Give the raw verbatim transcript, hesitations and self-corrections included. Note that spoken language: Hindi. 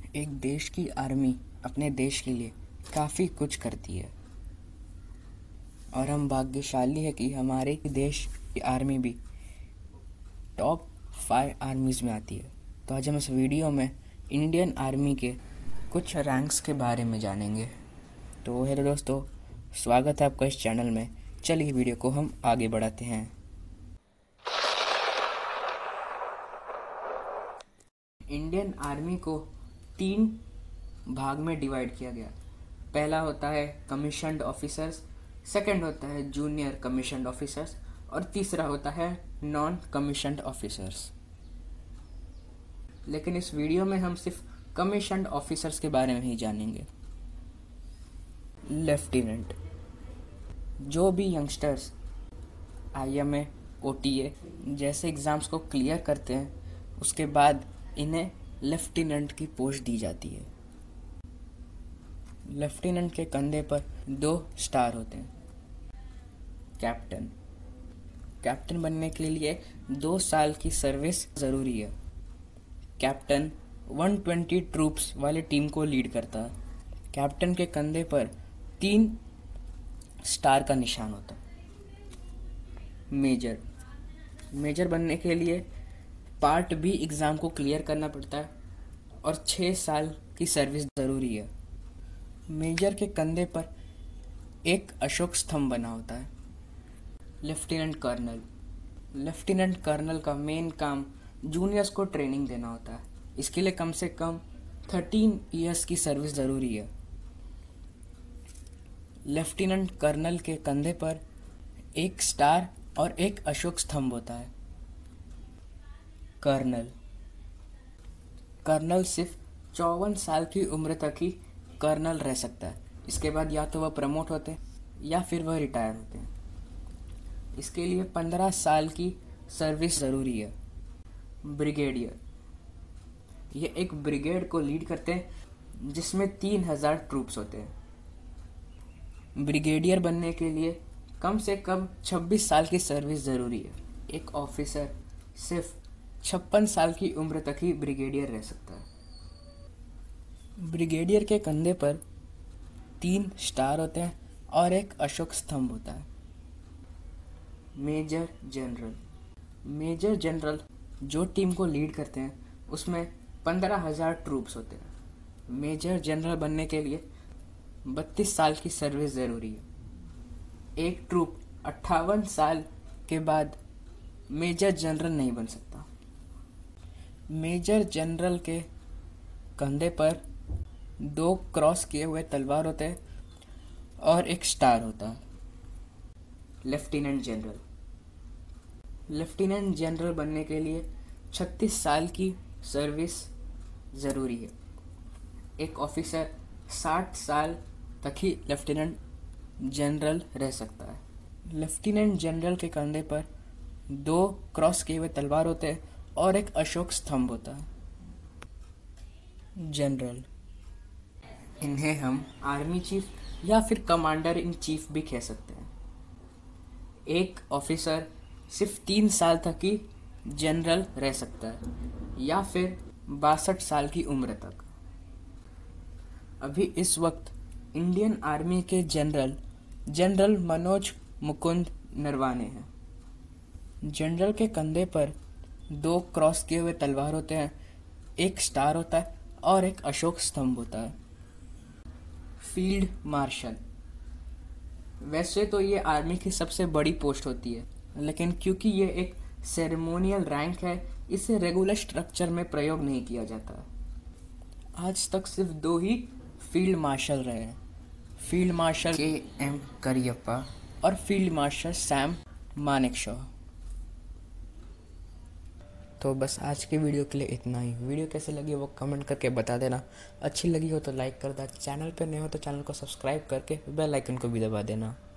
एक देश की आर्मी अपने देश के लिए काफ़ी कुछ करती है और हम भाग्यशाली है कि हमारे देश की आर्मी भी टॉप फाइव आर्मीज़ में आती है। तो आज हम इस वीडियो में इंडियन आर्मी के कुछ रैंक्स के बारे में जानेंगे। तो हेलो दोस्तों, स्वागत है आपका इस चैनल में। चलिए वीडियो को हम आगे बढ़ाते हैं। इंडियन आर्मी को तीन भाग में डिवाइड किया गया। पहला होता है कमीशन्ड ऑफिसर्स, सेकंड होता है जूनियर कमीशन्ड ऑफिसर्स और तीसरा होता है नॉन कमीशन्ड ऑफिसर्स। लेकिन इस वीडियो में हम सिर्फ कमीशन्ड ऑफिसर्स के बारे में ही जानेंगे। लेफ्टिनेंट, जो भी youngsters I M A, O T A जैसे एग्ज़ाम्स को क्लियर करते हैं, उसके बाद इन्हें लेफ्टिनेंट की पोस्ट दी जाती है। लेफ्टिनेंट के कंधे पर दो स्टार होते हैं। कैप्टन, कैप्टन बनने के लिए दो साल की सर्विस ज़रूरी है। कैप्टन एक सौ बीस ट्रूप्स वाली टीम को लीड करता है। कैप्टन के कंधे पर तीन स्टार का निशान होता है। मेजर, मेजर बनने के लिए पार्ट बी एग्ज़ाम को क्लियर करना पड़ता है और छः साल की सर्विस ज़रूरी है। मेजर के कंधे पर एक अशोक स्तंभ बना होता है। लेफ्टिनेंट कर्नल, लेफ्टिनेंट कर्नल का मेन काम जूनियर्स को ट्रेनिंग देना होता है। इसके लिए कम से कम थर्टीन ईयर्स की सर्विस ज़रूरी है। लेफ्टिनेंट कर्नल के कंधे पर एक स्टार और एक अशोक स्तंभ होता है। कर्नल, कर्नल सिर्फ चौवन साल की उम्र तक ही कर्नल रह सकता है। इसके बाद या तो वह प्रमोट होते हैं या फिर वह रिटायर होते हैं। इसके लिए पंद्रह साल की सर्विस ज़रूरी है। ब्रिगेडियर, ये एक ब्रिगेड को लीड करते हैं जिसमें तीन हजार ट्रूप्स होते हैं। ब्रिगेडियर बनने के लिए कम से कम छब्बीस साल की सर्विस ज़रूरी है। एक ऑफिसर सिर्फ छप्पन साल की उम्र तक ही ब्रिगेडियर रह सकता है। ब्रिगेडियर के कंधे पर तीन स्टार होते हैं और एक अशोक स्तंभ होता है। मेजर जनरल, मेजर जनरल जो टीम को लीड करते हैं उसमें पंद्रह हजार ट्रूप्स होते हैं। मेजर जनरल बनने के लिए बत्तीस साल की सर्विस ज़रूरी है। एक ट्रूप अट्ठावन साल के बाद मेजर जनरल नहीं बन सकता। मेजर जनरल के कंधे पर दो क्रॉस किए हुए तलवार होते हैं और एक स्टार होता है। लेफ्टिनेंट जनरल, लेफ्टिनेंट जनरल बनने के लिए छत्तीस साल की सर्विस ज़रूरी है। एक ऑफिसर साठ साल तक ही लेफ्टिनेंट जनरल रह सकता है। लेफ्टिनेंट जनरल के कंधे पर दो क्रॉस किए हुए तलवार होते हैं और एक अशोक स्तंभ होता है। जनरल, इन्हें हम आर्मी चीफ या फिर कमांडर इन चीफ भी कह सकते हैं। एक ऑफिसर सिर्फ तीन साल तक ही जनरल रह सकता है या फिर बासठ साल की उम्र तक। अभी इस वक्त इंडियन आर्मी के जनरल जनरल मनोज मुकुंद नरवाने हैं। जनरल के कंधे पर दो क्रॉस किए हुए तलवार होते हैं, एक स्टार होता है और एक अशोक स्तंभ होता है। फील्ड मार्शल, वैसे तो ये आर्मी की सबसे बड़ी पोस्ट होती है, लेकिन क्योंकि ये एक सेरेमोनियल रैंक है, इसे रेगुलर स्ट्रक्चर में प्रयोग नहीं किया जाता। आज तक सिर्फ दो ही फील्ड मार्शल रहे हैं, field marshal K M Cariappa और फील्ड मार्शल सैम मानेकशॉ। तो बस आज के वीडियो के लिए इतना ही। वीडियो कैसे लगी वो कमेंट करके बता देना। अच्छी लगी हो तो लाइक कर देना। चैनल पर नए हो तो चैनल को सब्सक्राइब करके बेल आइकन को भी दबा देना।